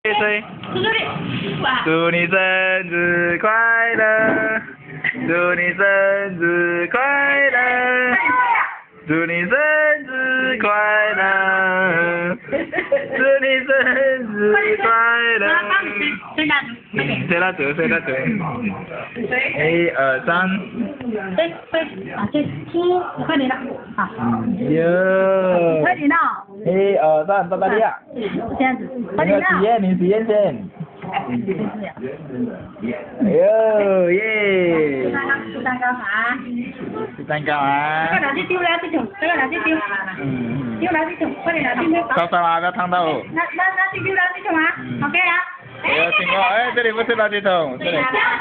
岁？祝你生日快乐，祝你生日快乐，祝你生日快乐，祝你生日快乐。吹蜡烛，吹蜡烛。1、2、3。 快点了，好。 哟。 快点了。 1、2、3，到哪里啊？ 这样子。快你点了。 你体验先。哎呦耶！ 吃蛋糕啊！ 吃蛋糕啊！ 这个拿去丢垃圾桶，这个拿去丢。丢垃圾桶，快点拿去丢。 稍稍啊，不要烫到我。 拿去丢垃圾桶啊 ！OK 啊。 哎呦，听过，哎，这里不是垃圾桶，这里。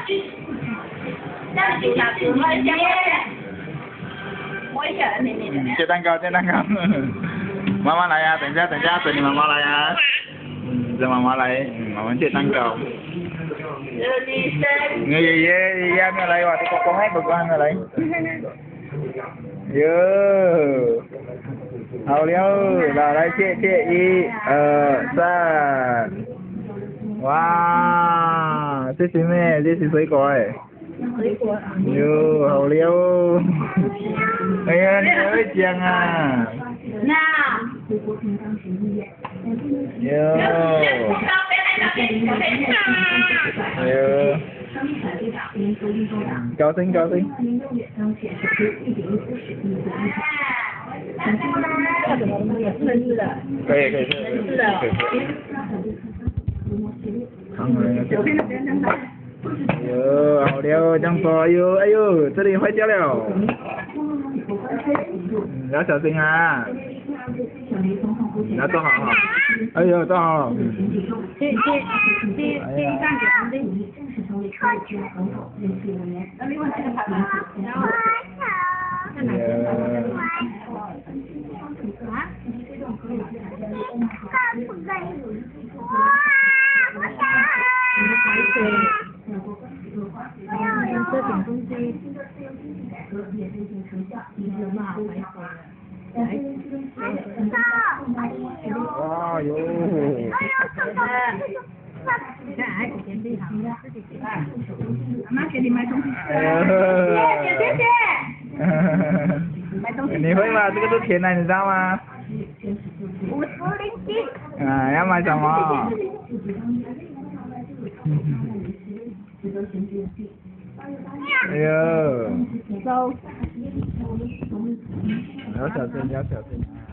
切蛋糕，切蛋糕。妈妈来呀，等一下，等你妈妈来呀。等妈妈来，妈妈切蛋糕。Người爷爷没有来哇，这公公还没有来。哟，好了，来切1、2、3。哇，这是咩？这是水果哎。 水果。 哟，好了。哎呀，你会讲啊？ 那。 哟。高兴高兴。可以。哎呦，好了，这样说，哎呦，这里坏掉了。要小心啊。要坐好哈。哎呦，坐好。 这上去。这种东西。 哇哟！ 妈给你买东西吃。谢谢。买东西。 你会吗？这个是甜的，你知道吗？50啊，要买什么？哎呦！要小心，要小心。